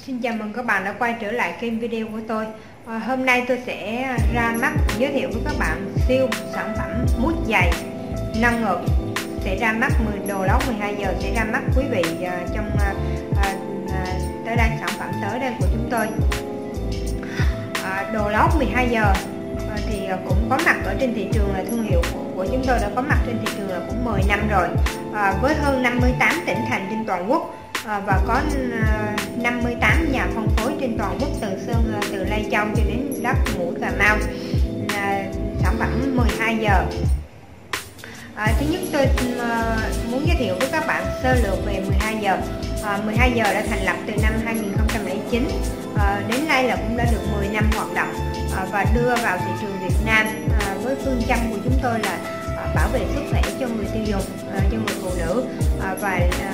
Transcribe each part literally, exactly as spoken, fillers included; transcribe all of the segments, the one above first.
Xin chào mừng các bạn đã quay trở lại kênh video của tôi. à, Hôm nay tôi sẽ ra mắt giới thiệu với các bạn siêu sản phẩm mút giày nâng ngực sẽ ra mắt mười đồ lót mười hai giờ sẽ ra mắt quý vị uh, trong uh, uh, tới đây sản phẩm tới đây của chúng tôi. uh, Đồ lót mười hai giờ uh, thì uh, cũng có mặt ở trên thị trường, là thương hiệu của, của chúng tôi đã có mặt trên thị trường là cũng mười năm rồi, uh, với hơn năm mươi tám tỉnh thành trên toàn quốc. À, và có uh, năm mươi tám nhà phân phối trên toàn quốc, từ Sơn uh, từ Lai Châu cho đến Đất Mũi Cà Mau. À, sản phẩm mười hai giờ. À, thứ nhất tôi uh, muốn giới thiệu với các bạn sơ lược về mười hai giờ. À, mười hai giờ đã thành lập từ năm hai nghìn không trăm lẻ chín, à, đến nay là cũng đã được mười năm hoạt động, à, và đưa vào thị trường Việt Nam à, với phương châm của chúng tôi là à, bảo vệ sức khỏe cho người tiêu dùng, à, cho người phụ nữ, à, và à,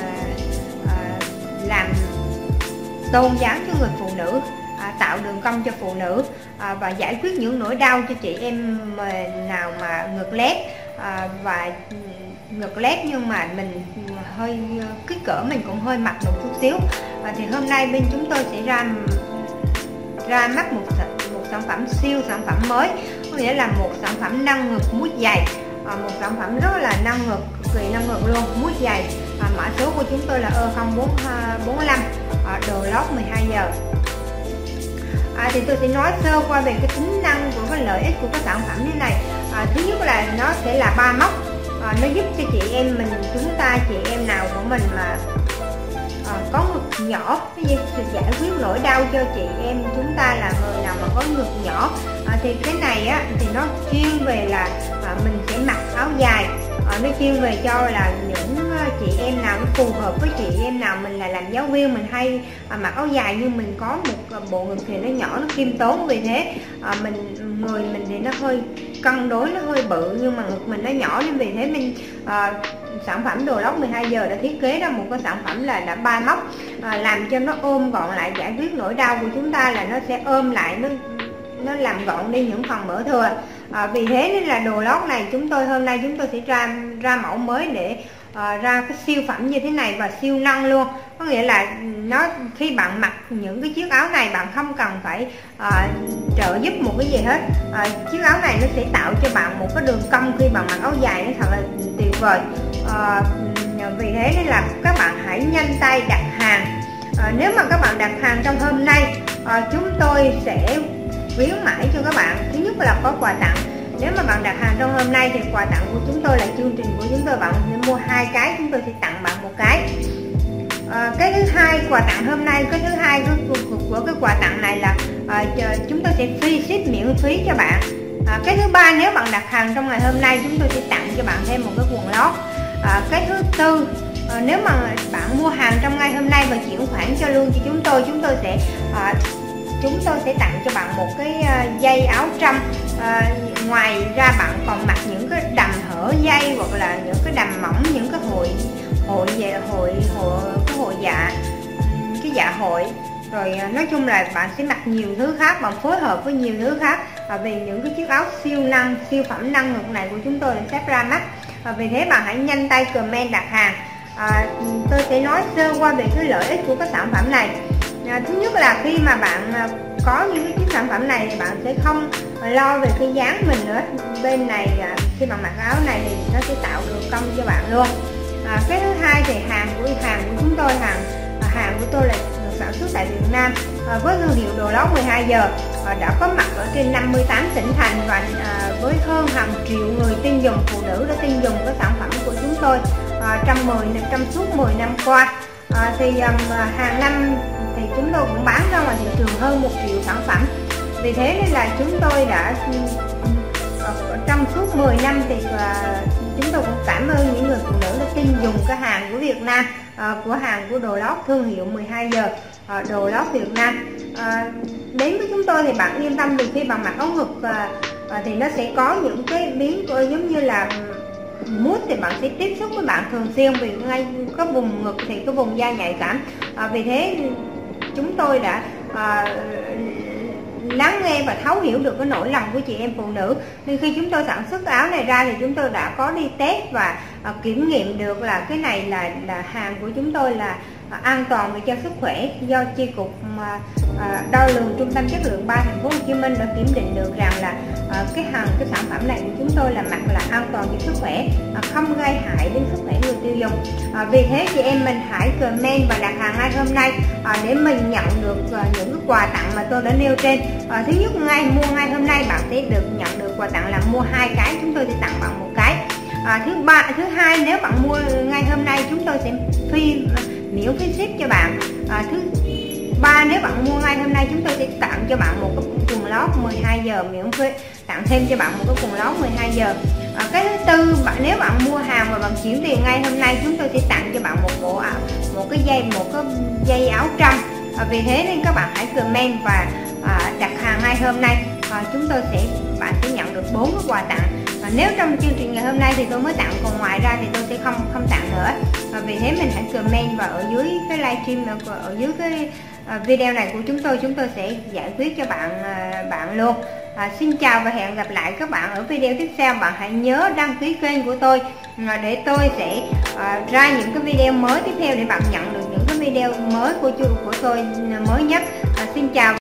làm tôn giáo cho người phụ nữ, à, tạo đường cong cho phụ nữ, à, và giải quyết những nỗi đau cho chị em nào mà ngực lép, à, và ngực lép nhưng mà mình hơi kích cỡ mình cũng hơi mập một chút xíu. À, thì hôm nay bên chúng tôi sẽ ra ra mắt một một sản phẩm siêu sản phẩm mới, có nghĩa là một sản phẩm nâng ngực mút giày. À, một sản phẩm rất là nâng ngực, cực kỳ nâng ngực luôn, mút giày. À, mã số của chúng tôi là E không bốn lăm, à, đồ lót mười hai giờ. À, thì tôi sẽ nói sơ qua về cái tính năng của cái lợi ích của cái sản phẩm như này. À, thứ nhất là nó sẽ là ba móc, à, nó giúp cho chị em mình, chúng ta chị em nào của mình mà à, có ngực nhỏ, cái gì giải quyết nỗi đau cho chị em chúng ta là người nào mà có ngực nhỏ, à, thì cái này á thì nó chuyên về là à, mình sẽ mặc áo dài. À, nó chuyên về cho là những chị em nào nó phù hợp với chị em nào mình là làm giáo viên, mình hay à, mặc áo dài nhưng mình có một bộ ngực thì nó nhỏ, nó khiêm tốn, vì thế à, mình người mình thì nó hơi cân đối, nó hơi bự nhưng mà ngực mình nó nhỏ, nên vì thế mình à, sản phẩm đồ lót mười hai giờ đã thiết kế ra một cái sản phẩm là đã ba móc, à, làm cho nó ôm gọn lại, giải quyết nỗi đau của chúng ta là nó sẽ ôm lại, nó nó làm gọn đi những phần mỡ thừa. À, vì thế nên là đồ lót này chúng tôi hôm nay chúng tôi sẽ ra ra mẫu mới để uh, ra cái siêu phẩm như thế này và siêu nâng luôn, có nghĩa là nó khi bạn mặc những cái chiếc áo này bạn không cần phải uh, trợ giúp một cái gì hết. Uh, chiếc áo này nó sẽ tạo cho bạn một cái đường cong khi bạn mặc áo dài, nó thật là tuyệt vời. Uh, vì thế nên là các bạn hãy nhanh tay đặt hàng. Uh, nếu mà các bạn đặt hàng trong hôm nay, uh, chúng tôi sẽ khuyến mãi cho các bạn. Thứ nhất là có quà tặng. Nếu mà bạn đặt hàng trong hôm nay thì quà tặng của chúng tôi là chương trình của chúng tôi, bạn sẽ mua hai cái, chúng tôi sẽ tặng bạn một cái. À, cái thứ hai, quà tặng hôm nay, cái thứ hai của, của, của cái quà tặng này là à, chúng tôi sẽ free ship miễn phí cho bạn. À, cái thứ ba, nếu bạn đặt hàng trong ngày hôm nay chúng tôi sẽ tặng cho bạn thêm một cái quần lót. À, cái thứ tư, à, nếu mà bạn mua hàng trong ngày hôm nay và chuyển khoản cho lương cho chúng tôi, chúng tôi sẽ à, chúng tôi sẽ tặng cho bạn một cái uh, dây áo trăm. Uh, ngoài ra bạn còn mặc những cái đầm hở dây hoặc là những cái đầm mỏng, những cái hội hội về hội hội cái hội dạ cái dạ hội, rồi uh, nói chung là bạn sẽ mặc nhiều thứ khác, bạn phối hợp với nhiều thứ khác. uh, vì những cái chiếc áo siêu nâng siêu phẩm nâng ngực này của chúng tôi sắp ra mắt, uh, vì thế bạn hãy nhanh tay comment đặt hàng. uh, tôi sẽ nói sơ qua về cái lợi ích của cái sản phẩm này. À, thứ nhất là khi mà bạn à, có những cái chiếc sản phẩm này thì bạn sẽ không lo về cái dáng mình nữa. Bên này à, khi bạn mặc áo này thì nó sẽ tạo đường cong cho bạn luôn. À, cái thứ hai thì hàng của hàng của chúng tôi hàng à, hàng của tôi là được sản xuất tại Việt Nam, à, với thương hiệu đồ lót mười hai giờ, à, đã có mặt ở trên năm mươi tám tỉnh thành và à, với hơn hàng triệu người tiêu dùng, phụ nữ đã tiêu dùng cái sản phẩm của chúng tôi à, trong mười trong suốt mười năm qua. À, thì um, hàng năm thì chúng tôi cũng bán ra ngoài thị trường hơn một triệu sản phẩm. Vì thế nên là chúng tôi đã uh, trong suốt mười năm thì uh, chúng tôi cũng cảm ơn những người phụ nữ đã tin dùng cái hàng của Việt Nam, uh, của hàng của đồ lót thương hiệu mười hai giờ, uh, đồ lót Việt Nam. Uh, đến với chúng tôi thì bạn yên tâm, vì khi bạn mặc áo ngực uh, uh, thì nó sẽ có những cái biến giống như là mút, thì bạn sẽ tiếp xúc với bạn thường xuyên, vì ngay có vùng ngực thì cái vùng da nhạy cảm. À, vì thế chúng tôi đã à, lắng nghe và thấu hiểu được cái nỗi lòng của chị em phụ nữ, nên khi chúng tôi sản xuất áo này ra thì chúng tôi đã có đi test và à, kiểm nghiệm được là cái này là là hàng của chúng tôi là à, an toàn về cho sức khỏe do chi cục mà à, đo lường trung tâm chất lượng ba thành phố Hồ Chí Minh đã kiểm định được rằng là à, cái hàng cái sản phẩm này của chúng tôi là mặt là an toàn cho sức khỏe, à, không gây hại đến sức khỏe người tiêu dùng. À, vì thế chị em mình hãy comment và đặt hàng ngay hôm nay à, để mình nhận được à, những cái quà tặng mà tôi đã nêu trên. À, thứ nhất, ngay mua ngay hôm nay bạn sẽ được nhận được quà tặng là mua hai cái, chúng tôi sẽ tặng bạn một cái. À, thứ ba thứ hai, nếu bạn mua ngay hôm nay chúng tôi sẽ phi miễn phí ship cho bạn. À, thứ ba, nếu bạn mua ngay hôm nay chúng tôi sẽ tặng cho bạn một cái quần lót mười hai giờ miễn phí, tặng thêm cho bạn một cái quần lót mười hai giờ. À, cái thứ tư, bạn nếu bạn mua hàng và bạn chuyển tiền ngay hôm nay chúng tôi sẽ tặng cho bạn một bộ áo, một cái dây một cái dây áo trong. À, vì thế nên các bạn hãy comment và à, đặt hàng ngay hôm nay. À, chúng tôi sẽ bạn sẽ nhận được bốn cái quà tặng. À, nếu trong chương trình ngày hôm nay thì tôi mới tặng, còn ngoài ra thì tôi sẽ không không tặng nữa. À, vì thế mình hãy comment và ở dưới cái livestream, ở dưới cái à, video này của chúng tôi, chúng tôi sẽ giải quyết cho bạn à, bạn luôn. À, xin chào và hẹn gặp lại các bạn ở video tiếp theo. Bạn hãy nhớ đăng ký kênh của tôi à, để tôi sẽ à, ra những cái video mới tiếp theo để bạn nhận được những cái video mới của của tôi mới nhất. À, xin chào.